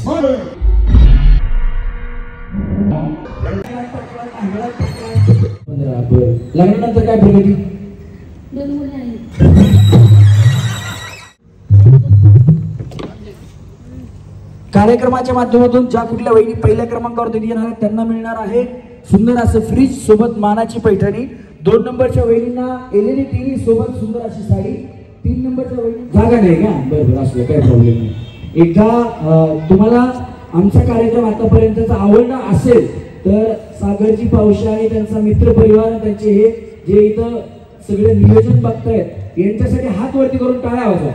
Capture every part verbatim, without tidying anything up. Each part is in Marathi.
लग्नानंतर काय प्रगती? दोन मुले आहेत. कार्यक्रमाच्या माध्यमातून ज्या कुठल्या वहिनी पहिल्या क्रमांकावरती येणार आहेत त्यांना मिळणार आहे सुंदर असं फ्रीज सोबत मानाची पैठणी. दोन नंबरच्या वहिनींना एलईडी टीव्ही सोबत सुंदर अशी साडी. तीन नंबरच्या वहिनी जागा नाही का? बरोबर असलं काही प्रॉब्लेम नाही. एकदा तुम्हाला आमचा कार्यक्रम आतापर्यंतचा आवडला असेल तर सागरजी पावशे आणि त्यांचा मित्र परिवार त्यांचे हे जे इथं सगळे नियोजन बघतायत यांच्यासाठी हात वरती करून टाळ्या वाजवा.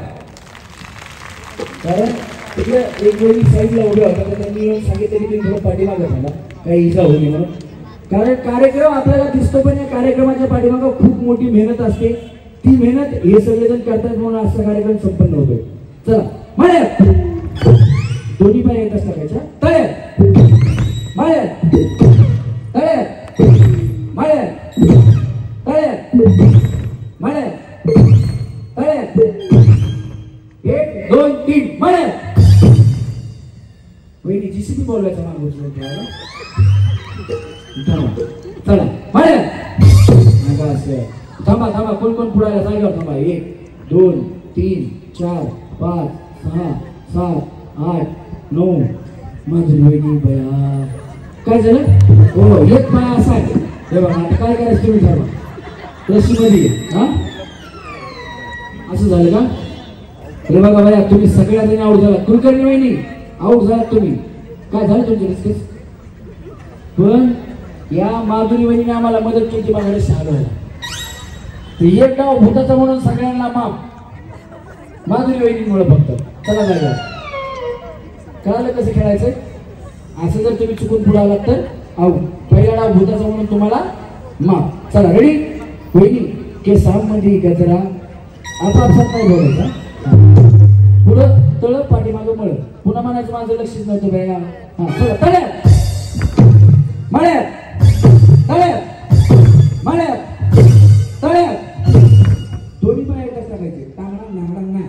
कारण तिकडे एक वेळी साईडला उभ्या होता तर त्यांनी येऊन सांगितलं की तुम्ही थोडं पाठीमागं झाला काही इजा होईल म्हणून. कारण कार्यक्रम आपल्याला दिसतो पण या कार्यक्रमाच्या पाठीमागं खूप मोठी मेहनत असते. ती मेहनत हे सगळेजण करतात म्हणून असा कार्यक्रम संपन्न होतोय. चला म्हणत दोन्ही पाय येत असतात त्याच्या तळ्यात माळ्यात तळ्यात माळ्यात तळ्यात माळ्यात तळ्यात एक दोन तीन माळ्यात. वहिनी जीसीबी बोलवायचा मागून चला माळ्यात असं थांबा थांबा कोण कोण पुढायला जागेवर थांबा. एक दोन तीन चार पाच सहा सात आठ नऊ. माझी वहिनी बया काय झालं? हो एक पाय असा आहे हे बघा. आता काय करायचं तुम्ही ठरवा. रशीमध्ये हा असं झालं का? अरे बघा बया तुम्ही सगळ्या जणी आऊट झाला. कुलकर्णी वहिनी आऊट झालात तुम्ही. काय झालं तुमचं डिस्कस? पण या माधुरी वहिनीने आम्हाला मदत केली बघायला सांगायला. एक डाव भूताचा म्हणून सगळ्यांना माफ माधुरी वहिनीमुळे फक्त. चला जागा कळालं कसं खेळायचंय. असं जर तुम्ही चुकून पुढे आलात तर आऊट. पहिला डाव भूताचा म्हणून तुम्हाला माफ. चला रेडी. वहिनी केसांमध्ये गजरा आपापसात नाही बोलायचा. पुढं तळ पाठीमागं मळ. पुन्हा म्हणायचं माझं लक्षच नव्हतं बाया. हा चला तळ्यात मळ्यात तळ्यात मळ्यात तळ्यात. दोन्ही पाय एकच टाकायचे टांगडा नांगडा नाही.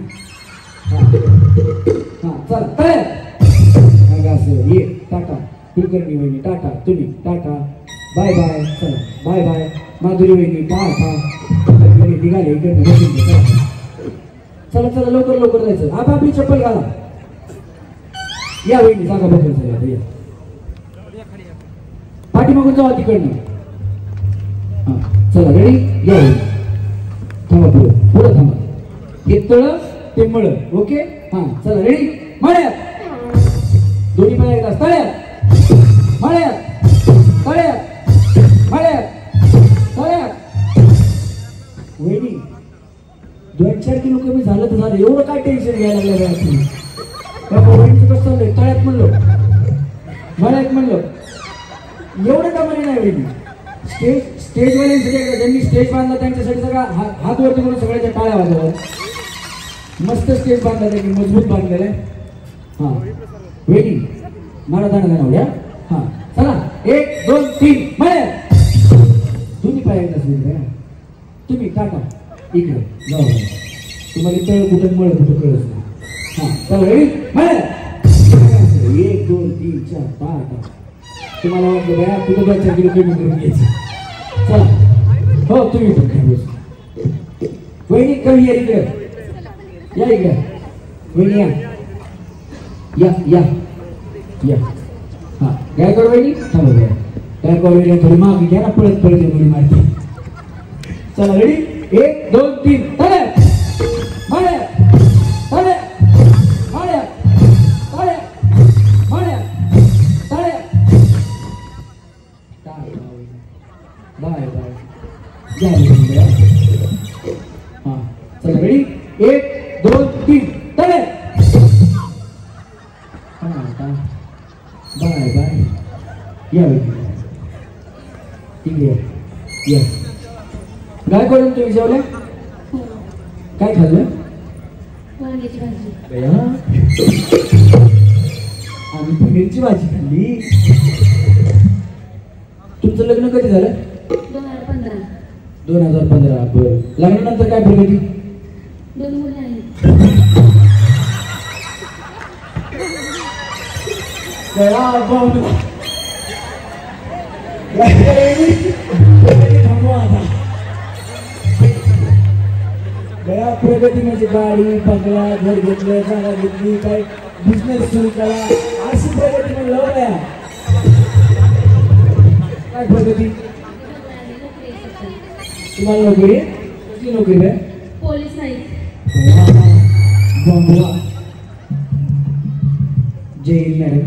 हा चला तळ्यात असं ये टाटा. कुलकर्णी वहिनी टाटा. तुम्ही टाटा बाय बाय. चला बाय बाय. माधुरी वहिनी टाटा. निघाले इकडे. चला चला लवकर लवकर जायचं. आता आपली चप्पल घाला. या वहिनी जागा बदल झाला. या पाठीमागून जावा तिकडनं. हा चला रेडी. या थांबा पुढे पुढे थांबा. हे तळ ते मळ. ओके हा चला रेडी. मळ्यात दोन्ही पाय एकदा तळ्यात मळ्यात तळ्यात मळ्यात तळ्यात. वहिनी दोन चार किलो कमी झालं तर झालं. एवढं काय टेन्शन घ्यायला लागलं तुम्ही? वहिनीचं कसं चाललंय? तळ्यात म्हणलो मळ्यात म्हणलो एवढं कामाने नाही. वहिनी स्टेज स्टेजवाल्यांसाठी ज्यांनी स्टेज बांधला त्यांच्यासाठी सगळा हात वरती करून सगळ्याच्या टाळ्या वाजवल्या. मस्त स्टेज बांधला त्यांनी मजबूत बांधलेला आहे. हा वहिनी मला दाणा दाणवड्या. हा चला एक दोन तीन मळ्यात. दोन्ही पाय येतात तुम्ही टाटा इकडे जाऊ. तुम्हाला तळ कुठं मळ कुठं कळत नाही. हा चला रेडी मळ्यात. एक दोन तीन चार टाटा. तुम्हाला वाटलं बाया कुठं दोन चार किलो कमी करून घ्यायचं. चला हो तुम्ही पण काय वहिनी कमी या इकडे. या इकडे वहिनी या या या या. हा गायकवाड वहिनी थांबा बघा. गायकवाड वहिनी थोडी मागे घ्या ना. पळत पळत मुली मारते. चला रेडी एक दोन तीन तळ्यात मळ्यात तळ्यात मळ्यात तळ्यात मळ्यात तळ्यात. Bye bye. हा चला रेडी एक दोन तीन तळ्यात. Bye bye. या इकडे या. काय करून तुम्ही जेवल्या? काय खाल्लं? वांग्याची भाजी. आम्ही पनीरची भाजी खाल्ली. तुमचं लग्न कधी झालं? दोन हजार पंधरा. दोन हजार पंधरा. बरं लग्नानंतर काय प्रगती? दोन मुले आहेत. गया बाबा थांबवा आता गया प्रगती म्हणजे गाडी बंगला घर घेतलं जागा घेतली काय बिझनेस सुरू केला अशी प्रगती म्हणलं गया काय प्रगती तुम्हाला नोकरी कसली नोकरी आहे पोलीस नाही बंगला जय हिंद मॅडम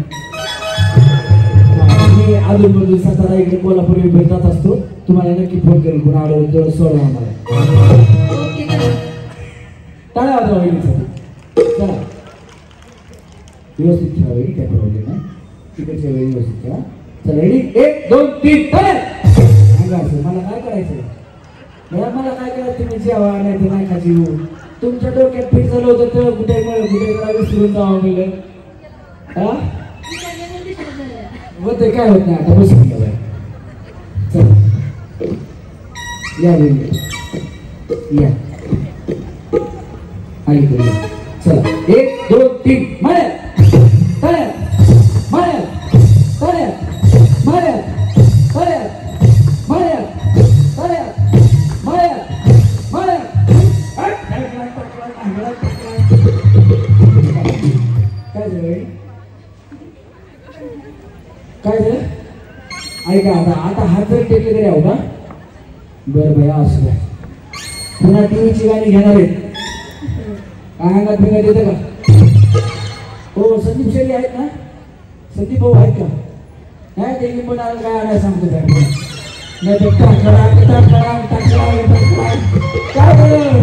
मी अजून सातारा इकडे कोल्हापूर भेटत असतो तुम्हाला नक्की फोन करेल कोण आलं तेवढं सोडवा आम्हाला टाळ्या वाजवा वहिनीसाठी चला व्यवस्थित ठेवा वहिनी काय प्रॉब्लेम नाही तिकडच्या वेळी व्यवस्थित ठेवा चला रेडी एक दोन तीन टाळ्या सांगा असं मला काय करायचं मला मला काय करायचं तुम्ही जेवा नाही तर नाही खाजी येऊ तुमच्या डोक्यात फिट झालं होतं तर कुठे कुठे जरा विसरून जावं म्हणलं हा होते काय होत नाही आता बसून गेलं चला या या ऐकू चला एक दोन तीन माऱ्या टाळ्या माऱ्या टाळ्या माऱ्या टाळ्या माऱ्या टाळ्या माऱ्या माऱ्या काय झालं काय झालं ऐका आता आता हात जर टेकले तरी आहो का बरं भया असं काय पुन्हा टीव्हीची गाणी घेणार आहेत काय अंगात फिंगात येतं का हो संदीप शेट्टी आहेत ना संदीप भाऊ आहेत का नाही ते पण काय आणायला सांगतो काय नाही तर टाकडा टाकडा टाकडा काय झालं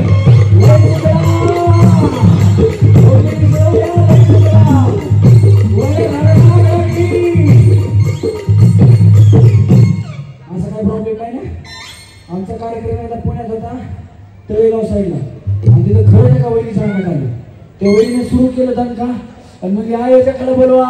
आमचा कार्यक्रम एकदा पुण्यात होता तळेगाव साईडला आणि तिथं खरं एका वहिनी सांगण्यात आली त्या वहिनीने सुरू केलं दणका आणि म्हणजे आयोजकाला बोलवा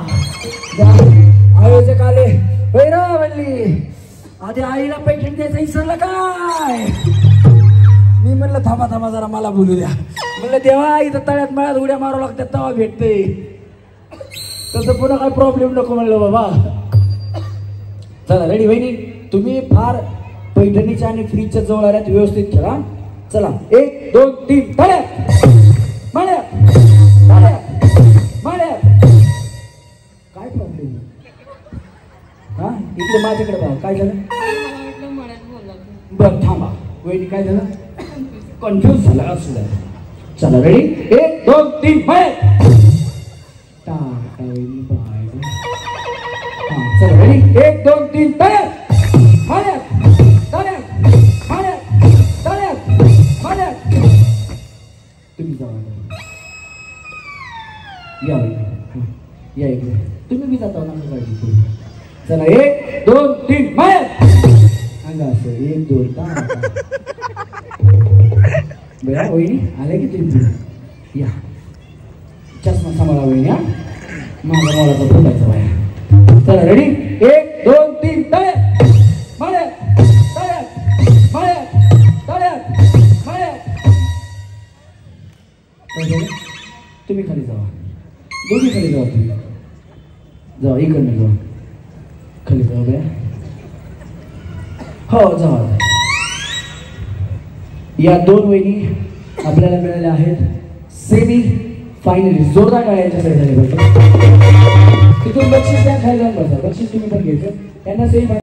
आयोजक आले वैरा म्हणली आधी आईला पेटंट द्यायचं विसरलं काय मी म्हणलं थांबा थांबा जरा मला बोलू द्या म्हणलं देवा इथं तळ्यात मळ्यात उड्या मारावं लागतात तेव्हा भेटते तसं पुन्हा काय प्रॉब्लेम नको म्हणलं बाबा चला रेडी वहिनी तुम्ही फार पैठणीच्या आणि फ्रीजच्या जवळ आल्यात व्यवस्थित ठेवा चला एक दोन तीन टाळ्या माळ्या टाळ्या माळ्या काय प्रॉब्लेम हा इकडे माझ्याकडे बघा काय झालं बरं थांबा वहिनी काय झालं कन्फ्युज झाला असं झालं चला रेडी एक दोन तीन माळ्या टाळ्या वहिनी बाय हा चला रेडी एक दोन तीन टाळ्या माळ्या तुम्ही जावा या या इकडे तुम्ही बी जाता ना काळजी चला एक दोन तीन माया सांगा असं एक दोन बया वहिनी आले की तुम्ही या चष्मा सांभाळा वहिनी हा माझा मोलाचा फुटायचा बाया चला रेडी एक दोन तीन तळे माळ्या तळ्या माळ्या तळ्या माळ्या तुम्ही खाली जावा दोघी खाली जावा तुम्ही जावा इकडनं जावा खाली जावा बया हो जावा या दोन वहिनी आपल्याला मिळाल्या आहेत सेमी फायनली जोरदार टाळ्यांच्या साठी झाले पाहिजे तिथून बक्षीस द्या खाली जाऊन बसा बक्षीस तुम्ही पण घ्यायचं त्यांना सेमी